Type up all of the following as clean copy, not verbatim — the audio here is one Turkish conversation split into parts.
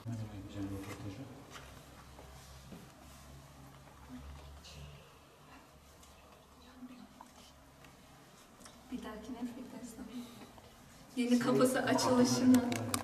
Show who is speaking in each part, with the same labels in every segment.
Speaker 1: Ne zaman yapacağım röportajı?
Speaker 2: Bir dahakine Fitness'ta. Yeni kapısı açılışına.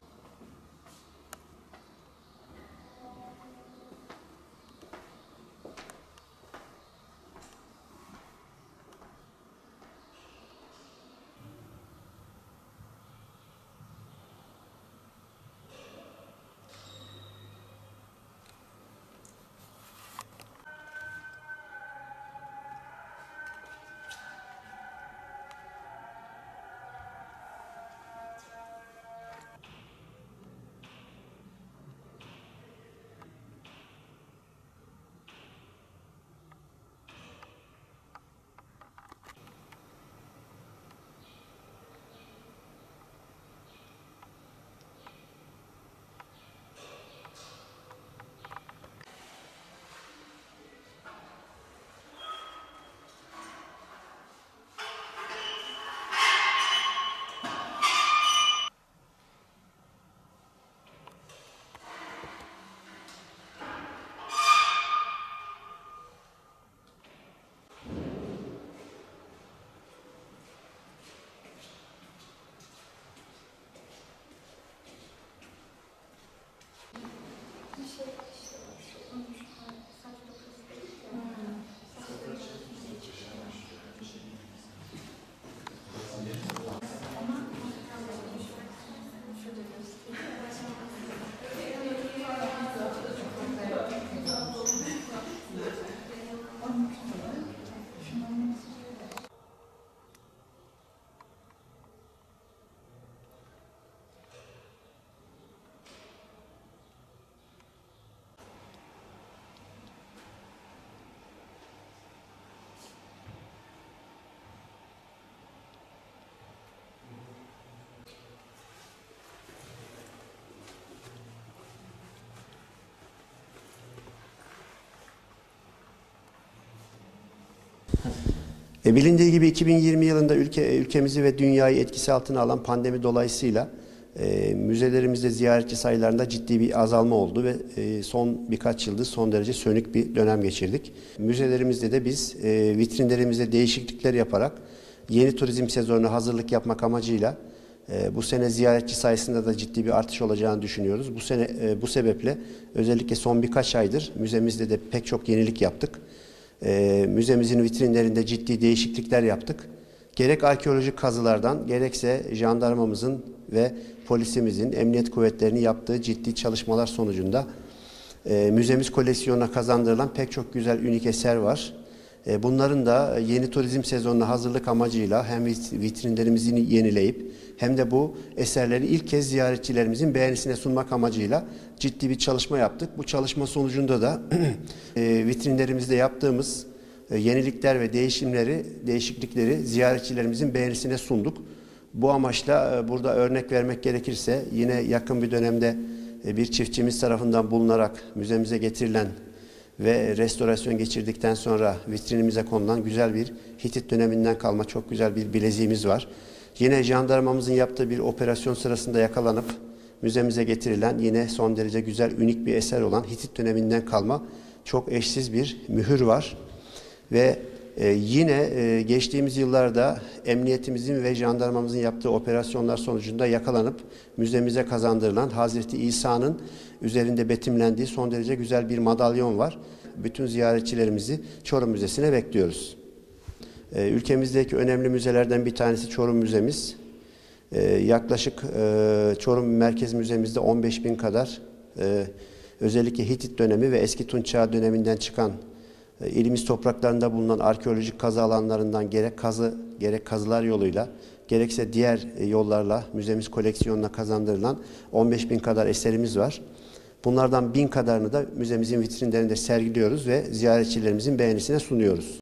Speaker 3: Bilindiği gibi 2020 yılında ülkemizi ve dünyayı etkisi altına alan pandemi dolayısıyla müzelerimizde ziyaretçi sayılarında ciddi bir azalma oldu ve son birkaç yıldır son derece sönük bir dönem geçirdik. Müzelerimizde de biz vitrinlerimizde değişiklikler yaparak yeni turizm sezonuna hazırlık yapmak amacıyla bu sene ziyaretçi sayısında da ciddi bir artış olacağını düşünüyoruz. Bu sebeple özellikle son birkaç aydır müzemizde de pek çok yenilik yaptık. Müzemizin vitrinlerinde ciddi değişiklikler yaptık. Gerek arkeolojik kazılardan gerekse jandarmamızın ve polisimizin, emniyet kuvvetlerinin yaptığı ciddi çalışmalar sonucunda müzemiz koleksiyonuna kazandırılan pek çok güzel unik eser var. Bunların da yeni turizm sezonuna hazırlık amacıyla hem vitrinlerimizi yenileyip hem de bu eserleri ilk kez ziyaretçilerimizin beğenisine sunmak amacıyla ciddi bir çalışma yaptık. Bu çalışma sonucunda da vitrinlerimizde yaptığımız yenilikler ve değişiklikleri ziyaretçilerimizin beğenisine sunduk. Bu amaçla burada örnek vermek gerekirse yine yakın bir dönemde bir çiftçimiz tarafından bulunarak müzemize getirilen ve restorasyon geçirdikten sonra vitrinimize konulan güzel bir Hitit döneminden kalma çok güzel bir bileziğimiz var. Yine jandarmamızın yaptığı bir operasyon sırasında yakalanıp müzemize getirilen yine son derece güzel, unik bir eser olan Hitit döneminden kalma çok eşsiz bir mühür var. Ve yine geçtiğimiz yıllarda emniyetimizin ve jandarmamızın yaptığı operasyonlar sonucunda yakalanıp müzemize kazandırılan Hazreti İsa'nın üzerinde betimlendiği son derece güzel bir madalyon var. Bütün ziyaretçilerimizi Çorum Müzesi'ne bekliyoruz. Ülkemizdeki önemli müzelerden bir tanesi Çorum Müzemiz. Yaklaşık Çorum Merkez Müzemizde 15.000 kadar özellikle Hitit dönemi ve Eski Tunç Çağı döneminden çıkan ilimiz topraklarında bulunan arkeolojik kazı alanlarından gerek kazılar yoluyla gerekse diğer yollarla müzemiz koleksiyonuna kazandırılan 15.000 kadar eserimiz var. Bunlardan 1000 kadarını da müzemizin vitrinlerinde sergiliyoruz ve ziyaretçilerimizin beğenisine sunuyoruz.